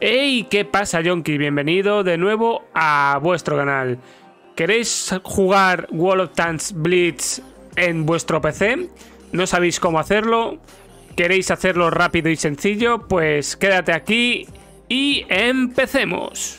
Hey, ¿qué pasa, Yonki? Bienvenido de nuevo a vuestro canal. ¿Queréis jugar World of Tanks Blitz en vuestro PC? ¿No sabéis cómo hacerlo? ¿Queréis hacerlo rápido y sencillo? Pues quédate aquí y empecemos.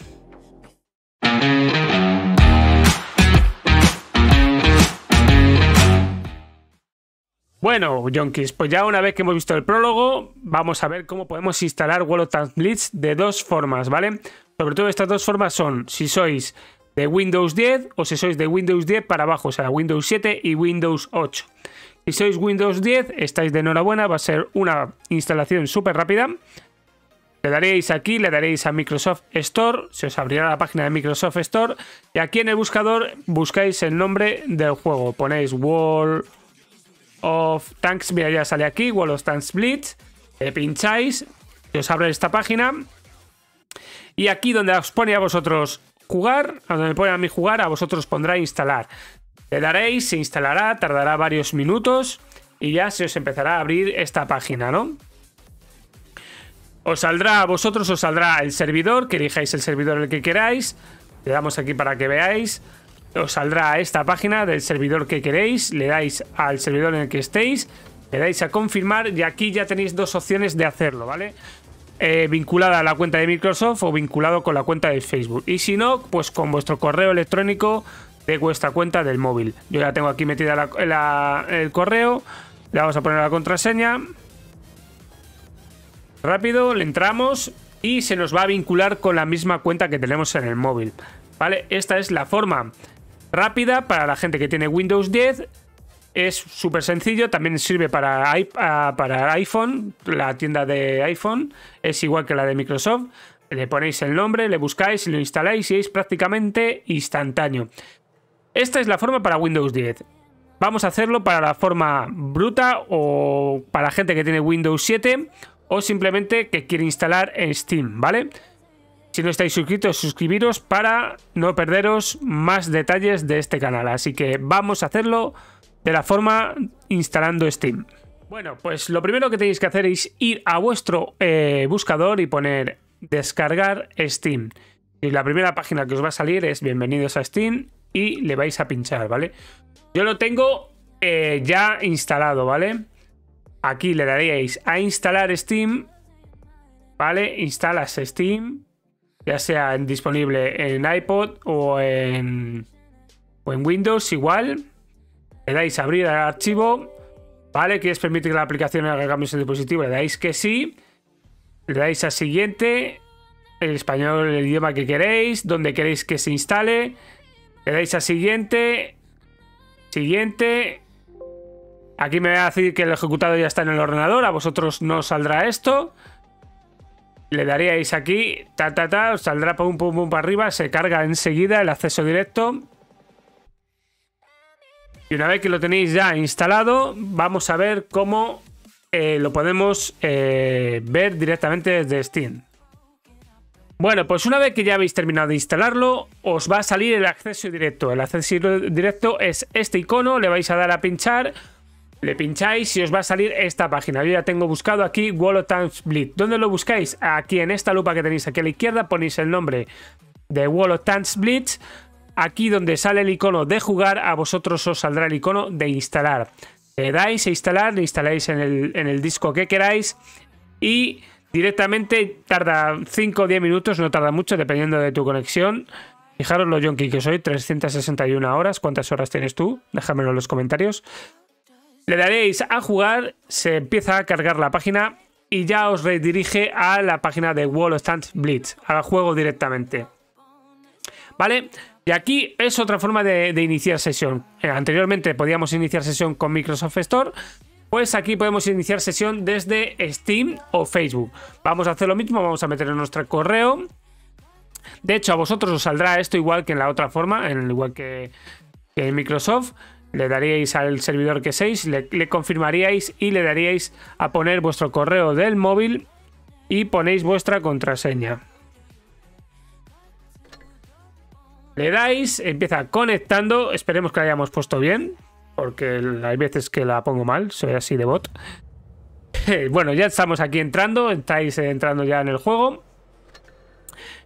Bueno, Yonkis, pues ya una vez que hemos visto el prólogo, vamos a ver cómo podemos instalar World of Tanks Blitz de dos formas, ¿vale? Sobre todo estas dos formas son si sois de Windows 10 o si sois de Windows 10 para abajo, o sea, Windows 7 y Windows 8. Si sois Windows 10, estáis de enhorabuena, va a ser una instalación súper rápida. Le daréis aquí, le daréis a Microsoft Store, se os abrirá la página de Microsoft Store y aquí en el buscador buscáis el nombre del juego, ponéis World of Tanks, mira, ya sale aquí, World of Tanks Blitz, pincháis, y os abre esta página y aquí donde os pone a vosotros jugar, a donde me pone a mí jugar, a vosotros pondrá instalar. Le daréis, se instalará, tardará varios minutos y ya se os empezará a abrir esta página, ¿no? Os saldrá, a vosotros os saldrá el servidor, que elijáis el servidor el que queráis, le damos aquí para que veáis. Os saldrá esta página del servidor que queréis, le dais al servidor en el que estéis, le dais a confirmar y aquí ya tenéis dos opciones de hacerlo, ¿vale? Vinculada a la cuenta de Microsoft o vinculado con la cuenta de Facebook. Y si no, pues con vuestro correo electrónico de vuestra cuenta del móvil. Yo ya tengo aquí metida el correo, le vamos a poner la contraseña. Rápido, le entramos y se nos va a vincular con la misma cuenta que tenemos en el móvil, ¿vale? Esta es la forma rápida para la gente que tiene Windows 10. Es súper sencillo, también sirve para iPhone, la tienda de iPhone es igual que la de Microsoft. Le ponéis el nombre, le buscáis, lo instaláis y es prácticamente instantáneo. Esta es la forma para Windows 10. Vamos a hacerlo para la forma bruta o para gente que tiene Windows 7 o simplemente que quiere instalar en Steam, ¿vale? Si no estáis suscritos, suscribiros para no perderos más detalles de este canal. Así que vamos a hacerlo de la forma instalando Steam. Bueno, pues lo primero que tenéis que hacer es ir a vuestro buscador y poner descargar Steam. Y la primera página que os va a salir es bienvenidos a Steam y le vais a pinchar, ¿vale? Yo lo tengo ya instalado, ¿vale? Aquí le daríais a instalar Steam, ¿vale? Instalas Steam, ya sea disponible en iPod o en Windows igual. Le dais a abrir el archivo, ¿vale? ¿Quieres permitir que la aplicación haga cambios en el dispositivo? Le dais que sí. Le dais a siguiente, el español, el idioma que queréis, donde queréis que se instale. Le dais a siguiente, siguiente. Aquí me va a decir que el ejecutado ya está en el ordenador, a vosotros no os saldrá esto. Le daríais aquí, os saldrá pum pum pum para arriba, se carga enseguida el acceso directo. Y una vez que lo tenéis ya instalado, vamos a ver cómo lo podemos ver directamente desde Steam. Bueno, pues una vez que ya habéis terminado de instalarlo, os va a salir el acceso directo. El acceso directo es este icono, le vais a dar a pinchar. Le pincháis y os va a salir esta página. Yo ya tengo buscado aquí World of Tanks Blitz. ¿Dónde lo buscáis? Aquí en esta lupa que tenéis aquí a la izquierda ponéis el nombre de World of Tanks Blitz. Aquí donde sale el icono de jugar, a vosotros os saldrá el icono de instalar. Le dais a instalar, le instaláis en el disco que queráis y directamente tarda 5 o 10 minutos, no tarda mucho dependiendo de tu conexión. Fijaros lo yonki que soy, 361 horas. ¿Cuántas horas tienes tú? Déjamelo en los comentarios. Le daréis a jugar, se empieza a cargar la página y ya os redirige a la página de World of Tanks Blitz, al juego directamente. ¿Vale? Y aquí es otra forma de iniciar sesión. Anteriormente podíamos iniciar sesión con Microsoft Store, pues aquí podemos iniciar sesión desde Steam o Facebook. Vamos a hacer lo mismo, vamos a meter en nuestro correo. De hecho, a vosotros os saldrá esto igual que en la otra forma, igual que en Microsoft. Le daríais al servidor que seáis, le confirmaríais y le daríais a poner vuestro correo del móvil y ponéis vuestra contraseña. Le dais, empieza conectando, esperemos que la hayamos puesto bien, porque hay veces que la pongo mal, soy así de bot. Bueno, ya estamos aquí entrando, estáis entrando ya en el juego.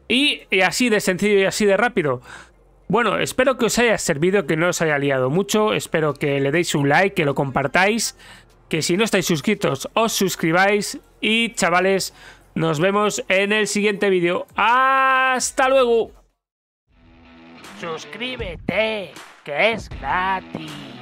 Y así de sencillo y así de rápido. Bueno, espero que os haya servido, que no os haya liado mucho. Espero que le deis un like, que lo compartáis. Que si no estáis suscritos, os suscribáis. Y chavales, nos vemos en el siguiente vídeo. ¡Hasta luego! Suscríbete, que es gratis.